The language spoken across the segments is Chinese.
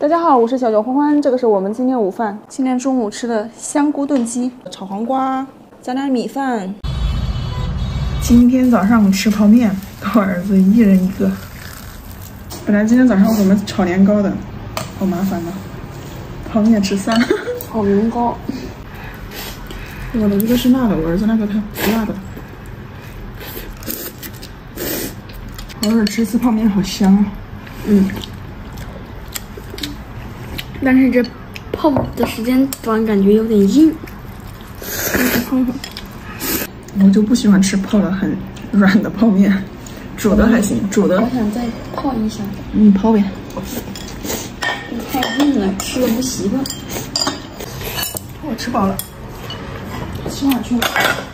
大家好，我是小九欢欢，这个是我们今天午饭。今天中午吃的香菇炖鸡、炒黄瓜，加点米饭。 今天早上吃泡面，我儿子一人一个。本来今天早上我们炒年糕的，好麻烦呐，泡面吃3。 炒年糕， 我的一个是辣的，我儿子那个他不辣的。偶尔吃一次泡面好香啊。 但是这泡的时间短，感觉有点硬。 我就不喜欢吃泡的很软的泡面，煮的还行，煮的。 我想再泡一下。 你泡呗。 太硬了，吃的不习惯。 我吃饱了，吃哪去了？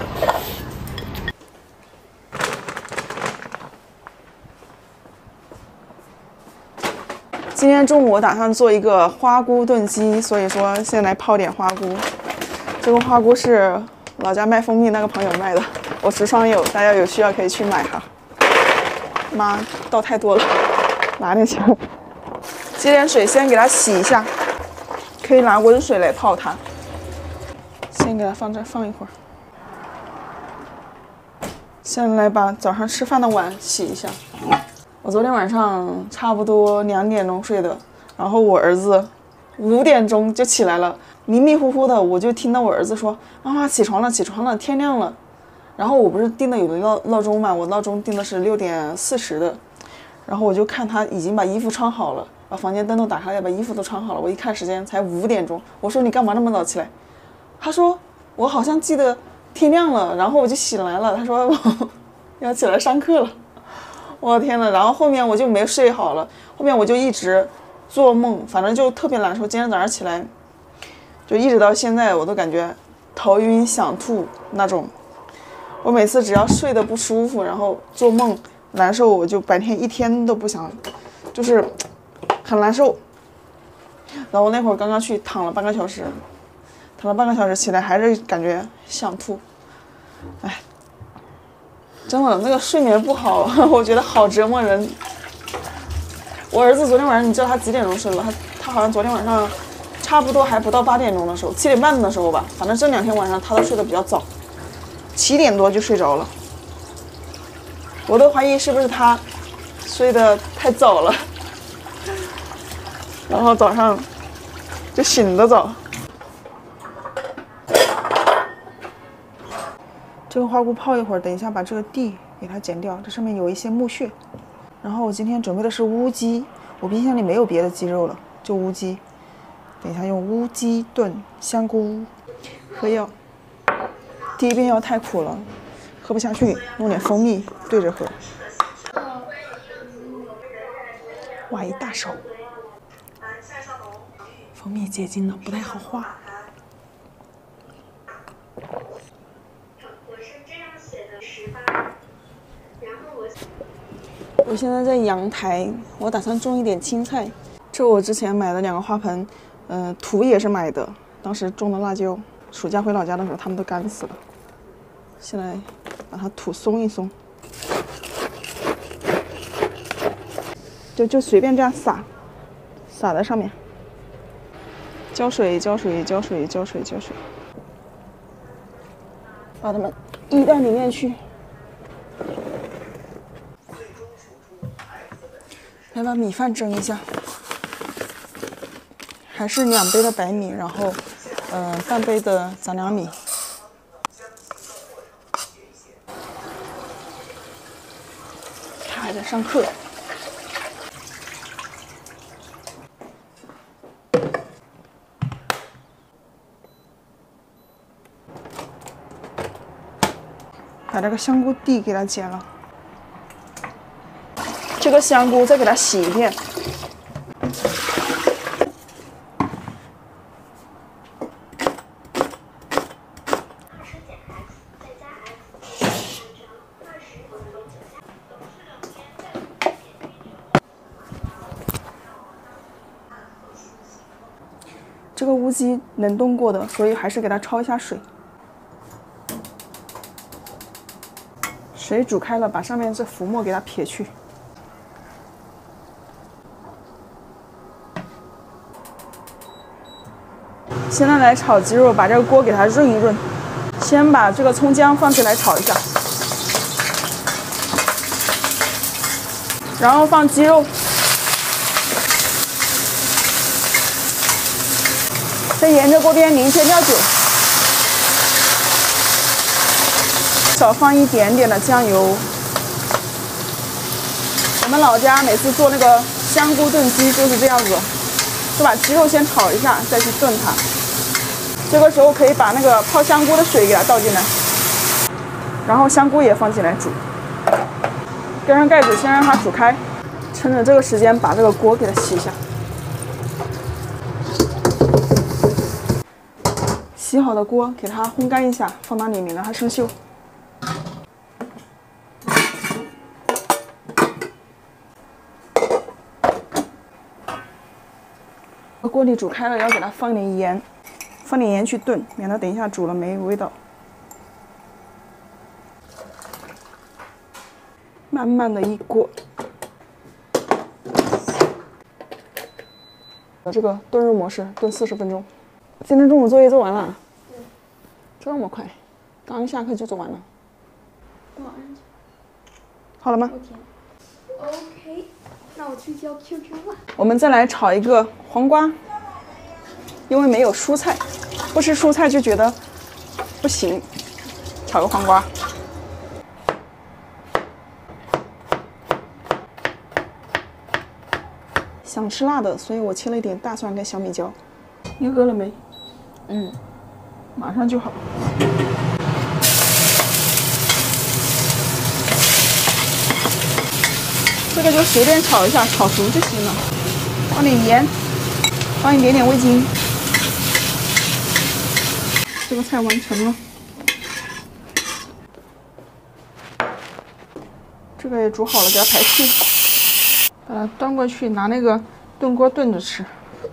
今天中午我打算做一个花菇炖鸡，所以说先来泡点花菇。这个花菇是老家卖蜂蜜那个朋友卖的，我时常有，大家有需要可以去买哈。妈，倒太多了，拿点钱。接点水，先给它洗一下，可以拿温水来泡它。先给它放这放一会儿。先来把早上吃饭的碗洗一下。我昨天晚上差不多2点钟睡的，然后我儿子5点钟就起来了，迷迷糊糊的，我就听到我儿子说：“妈妈起床了，起床了，天亮了。”然后我不是定的有的闹钟嘛，我闹钟定的是6点40的，然后我就看他已经把衣服穿好了，把房间灯都打开了，把衣服都穿好了。我一看时间才5点钟，我说：“你干嘛那么早起来？”他说：“我好像记得天亮了。”然后我就醒来了，他说：“我要起来上课了。”我的天呐，然后后面我就没睡好了，后面我就一直做梦，反正就特别难受。今天早上起来，就一直到现在，我都感觉头晕想吐那种。我每次只要睡得不舒服，然后做梦难受，我就白天一天都不想，就是很难受。然后那会儿刚刚去躺了半个小时，起来还是感觉想吐，哎。真的，那个睡眠不好，我觉得好折磨人。我儿子昨天晚上，你知道他几点钟睡的吗？他好像昨天晚上差不多还不到8点钟的时候，7点半的时候吧。反正这2天晚上他都睡得比较早，7点多就睡着了。我都怀疑是不是他睡得太早了，然后早上就醒得早。这个花菇泡一会儿，等一下把这个蒂给它剪掉，这上面有一些木屑。然后我今天准备的是乌鸡，我冰箱里没有别的鸡肉了，就乌鸡。等一下用乌鸡炖香菇。喝药，第一遍药太苦了，喝不下去，弄点蜂蜜对着喝。哇，一大勺。蜂蜜结晶了，不太好化。我现在在阳台，我打算种一点青菜。这我之前买的2个花盆，土也是买的，当时种的辣椒，暑假回老家的时候它们都干死了。现在把它土松一松，就随便这样撒在上面，浇水，把它们移到里面去。来把米饭蒸一下，还是2杯的白米，然后半杯的杂粮米。他还在上课。把这个香菇蒂给它剪了。这个香菇再给它洗一遍，这个乌鸡冷冻过的，所以还是给它焯一下水。水煮开了，把上面这浮沫给它撇去。 现在来炒鸡肉，把这个锅给它润一润。先把这个葱姜放起来炒一下，然后放鸡肉，再沿着锅边淋些料酒，少放一点点的酱油。我们老家每次做那个香菇炖鸡就是这样子，就把鸡肉先炒一下，再去炖它。这个时候可以把那个泡香菇的水给它倒进来，然后香菇也放进来煮，盖上盖子先让它煮开。趁着这个时间把这个锅给它洗一下。洗好的锅给它烘干一下，放到里面让它生锈。锅里煮开了，要给它放点盐，放点盐去炖，免得等一下煮了没味道。慢慢的一锅，这个炖肉模式炖40分钟。今天中午作业做完了？这么快，刚下课就做完了。好了吗 ？OK， 那我去交 QQ 吧。 我们再来炒一个黄瓜，因为没有蔬菜，不吃蔬菜就觉得不行，炒个黄瓜。想吃辣的，所以我切了一点大蒜跟小米椒。你饿了没？ 嗯， 马上就好。这个就随便炒一下，炒熟就行了。放点盐，放一点点味精。这个菜完成了。这个也煮好了，给它排气。把它端过去，拿那个炖锅炖着吃。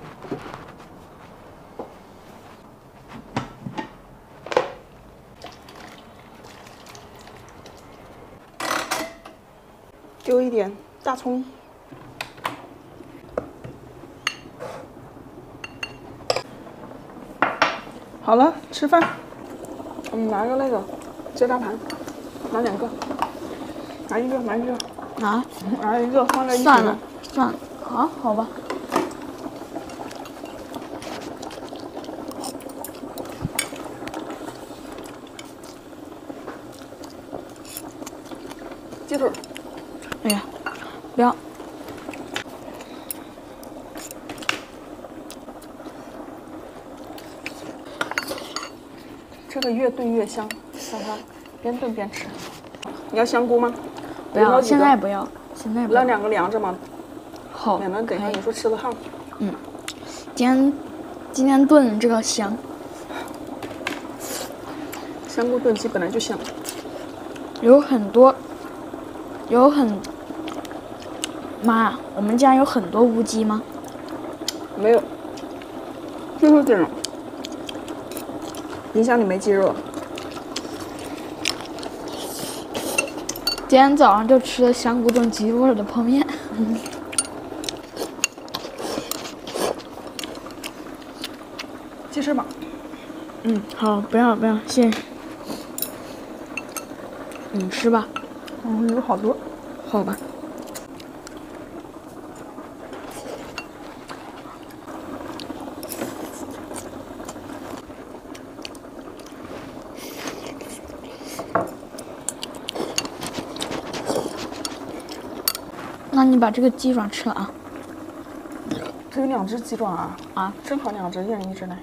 丢一点大葱，好了，吃饭。我们拿个那个接大盘，拿2个，拿一个，拿一个。 啊， 拿一个放在一起。 算了，算了，啊，好吧。鸡腿。哎呀，不要。 这个越炖越香，让它边炖边吃。你要香菇吗？ 不要，现在不要，现在不要。 让2个凉着嘛。 好， 免得等一下你说吃的烫。 嗯，今天炖这个香。 香菇炖鸡本来就香。 妈，我们家有很多乌鸡吗？ 没有，就是这种。冰箱里没鸡肉。 今天早上就吃了香菇炖鸡味的泡面。 继续吧。 嗯，好，不要，谢谢。你吃吧。 有好多。 好吧。那你把这个鸡爪吃了啊？ 这有2只鸡爪啊！ 啊， 正好2只，一人1只呢。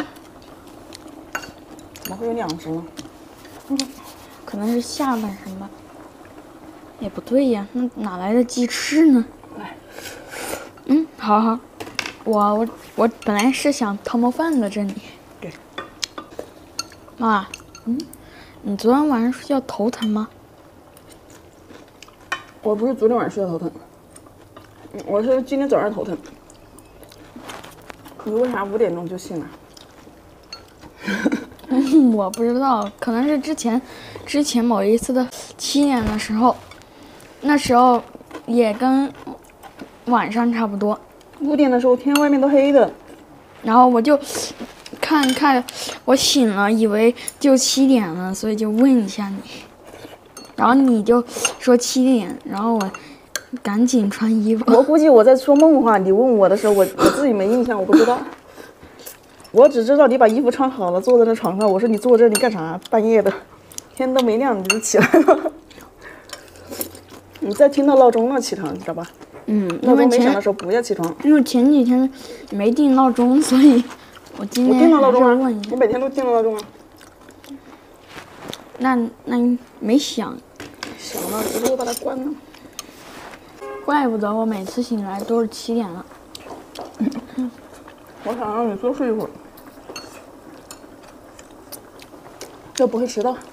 怎么会有2只呢？ 可能是下半身吧。也不对呀，那哪来的鸡翅呢？ 来， 好，我本来是想汤泡饭的，这里。 对。 妈，你昨天晚上睡觉头疼吗？ 我不是昨天晚上睡觉头疼，我是今天早上头疼。你为啥5点钟就醒了？ 我不知道，可能是之前某一次的7点的时候，那时候也跟晚上差不多。 5点的时候天外面都黑的， 然后我就看，我醒了，以为就7点了，所以就问一下你。然后你就说7点，然后我赶紧穿衣服。 我估计我在说梦话，你问我的时候，我自己没印象，我不知道。我只知道你把衣服穿好了，坐在那床上。我说你坐这里干啥？半夜的，天都没亮你就起来了。你再听到闹钟了起床，知道吧？闹钟没响的时候不要起床。 因为前几天没定闹钟，所以我今天定了闹钟啊， 问一下。 我每天都定了闹钟啊。 那没响。 响了，只是我把它关了。 怪不得我每次醒来都是7点了。 我想让你多睡一会儿，就不会迟到。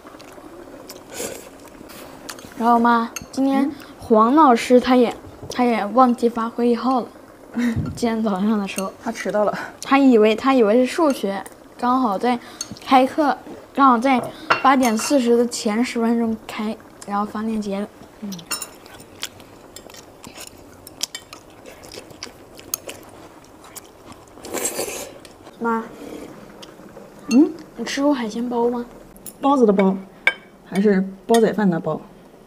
然后妈，今天黄老师他也忘记发会议号了。今天早上的时候， 他迟到了。 他以为是数学，刚好在开课，刚好在8点40的前10分钟开，然后发链接了。妈，你吃过海鲜包吗？ 包子的包，还是煲仔饭的包？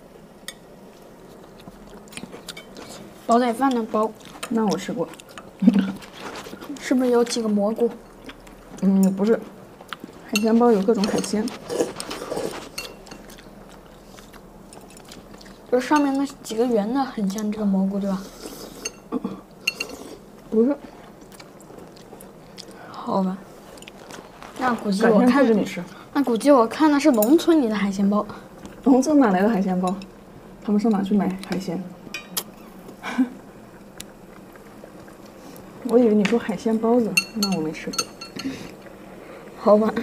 煲仔饭的包， 那我吃过。 是不是有几个蘑菇？ 不是，海鲜包有各种海鲜。 就上面那几个圆的，很像这个蘑菇，对吧？ 不是。 好吧，那估计改天我看做给你吃。 那估计我看的是农村里的海鲜包。 农村哪来的海鲜包？他们上哪去买海鲜？我以为你说海鲜包子，那我没吃过。 好吧。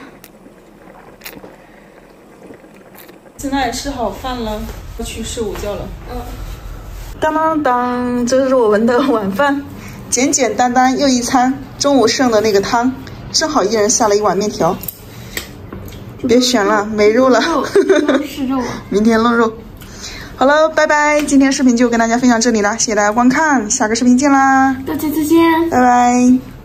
现在吃好饭了，要去睡午觉了。当当当，这是我们的晚饭，简简单单又一餐。中午剩的那个汤，正好一人下了一碗面条。别选了，没肉了。 是肉。 明天弄肉。好了，拜拜！今天视频就跟大家分享这里了，谢谢大家观看，下个视频见啦！ 大家再见， 拜拜。